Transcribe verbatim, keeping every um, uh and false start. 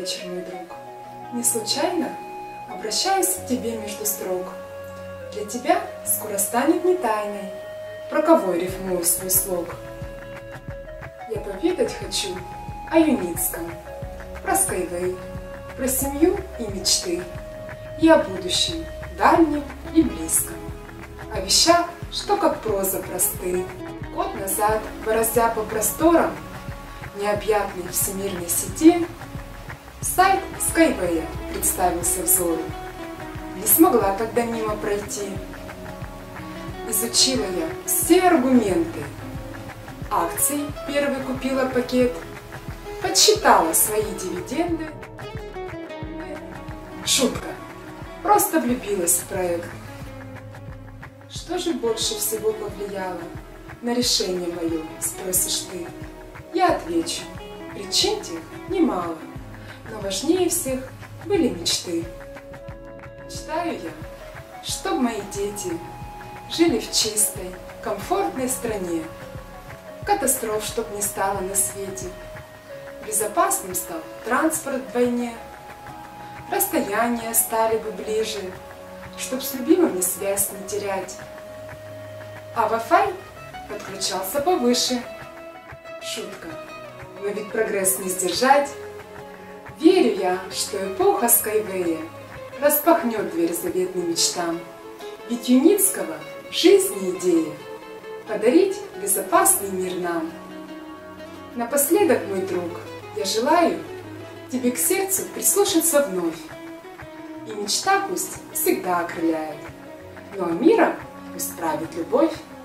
вечер, мой друг. Не случайно обращаюсь к тебе между строк. Для тебя скоро станет не тайной, про кого я рифмую свой слог. Я поведать хочу о Юницком, про Skyway, про семью и мечты, и о будущем, дальнем и близком, о вещах, что как проза просты. Год назад, бороздя по просторам необъятной всемирной сети, сайт Skyway представился взору. Не смогла тогда мимо пройти. Изучила я все аргументы. Акций первый купила пакет, подсчитала свои дивиденды. Шутка. Просто влюбилась в проект. Что же больше всего повлияло на решение мое, спросишь ты? Я отвечу. Причин тех немало, но важнее всех были мечты. Мечтаю я, чтоб мои дети жили в чистой, комфортной стране, катастроф чтоб не стало на свете, безопасным стал транспорт вдвойне, расстояния стали бы ближе, чтоб с любимыми связь не терять, а Wi-Fi подключался повыше. Шутка, но ведь прогресс не сдержать. Верю я, что эпоха Skyway распахнет дверь заветным мечтам. Ведь Юницкого в жизни идея подарить безопасный мир нам. Напоследок, мой друг, я желаю тебе к сердцу прислушаться вновь. И мечта пусть всегда окрыляет, ну а миром пусть правит любовь.